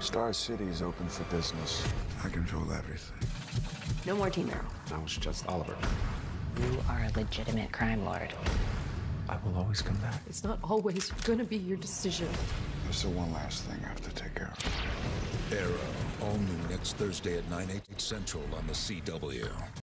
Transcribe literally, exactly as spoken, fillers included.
Star City's open for business. I control everything. No more Team Arrow. Now it's just Oliver. You are a legitimate crime lord. I will always come back. It's not always gonna be your decision. There's the one last thing I have to take care of. Arrow, all new next Thursday at nine, eight central on the C W.